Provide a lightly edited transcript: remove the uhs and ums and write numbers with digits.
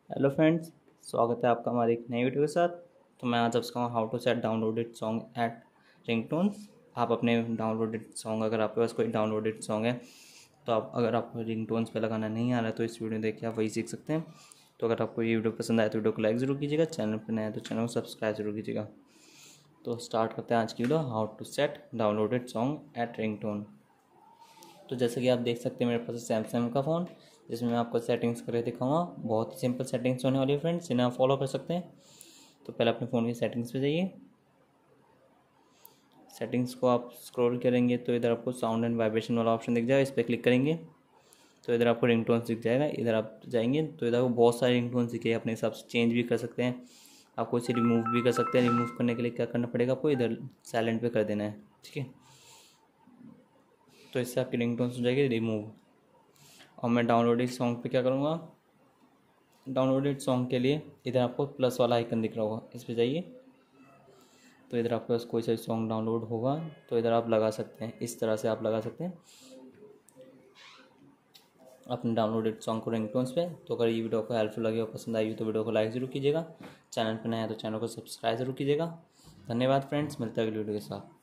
Hello friends, स्वागत है आपका हमारी एक नई वीडियो के साथ। तो मैं आज आपसे कहूँगा how to set downloaded song at ringtones. आप अपने डाउनलोडेड सॉन्ग, अगर आपके पास कोई डाउनलोडेड सॉन्ग है तो आप, अगर आपको रिंगटोन्स पे लगाना नहीं आ रहा है तो इस वीडियो देख के आप वही सीख सकते हैं। तो अगर आपको ये वीडियो पसंद आए तो वीडियो को लाइक ज़रूर कीजिएगा, चैनल पर नया है तो चैनल को सब्सक्राइब जरूर कीजिएगा। तो स्टार्ट करते हैं आज की video, how to set downloaded song at ringtone. तो जैसे कि आप देख सकते हैं मेरे पास सैमसंग का फ़ोन, जिसमें मैं आपको सेटिंग्स करके दिखाऊंगा। बहुत ही सिंपल सेटिंग्स होने वाली है फ्रेंड्स, जिन्हें आप फॉलो कर सकते हैं। तो पहले अपने फ़ोन की सेटिंग्स पे जाइए। सेटिंग्स को आप स्क्रॉल करेंगे तो इधर आपको साउंड एंड वाइब्रेशन वाला ऑप्शन दिख जाएगा, इस पर क्लिक करेंगे तो इधर आपको रिंगटोन्स दिख जाएगा। इधर आप जाएंगे तो इधर आपको बहुत सारे रिंगटोन्स दिखेंगे, अपने हिसाब से चेंज भी कर सकते हैं। आपको इसे रिमूव भी कर सकते हैं। रिमूव करने के लिए क्या करना पड़ेगा, आपको इधर साइलेंट पे कर देना है, ठीक है। तो इससे आपकी रिंगटोन्स हो जाएगी रिमूव। और मैं डाउनलोडेड सॉन्ग पे क्या करूँगा, डाउनलोडेड सॉन्ग के लिए इधर आपको प्लस वाला आइकन दिख रहा होगा, इस पर जाइए। तो इधर आपके पास कोई सा सॉन्ग डाउनलोड होगा तो इधर आप लगा सकते हैं, इस तरह से आप लगा सकते हैं अपने डाउनलोडेड सॉन्ग को रिंगटोन्स पे। तो अगर ये वीडियो को हेल्पफुल लगे और पसंद आई हो तो वीडियो को लाइक ज़रूर कीजिएगा, चैनल पर नया है तो चैनल को सब्सक्राइब ज़रूर कीजिएगा। धन्यवाद फ्रेंड्स, मिलते हैं अगली वीडियो के साथ।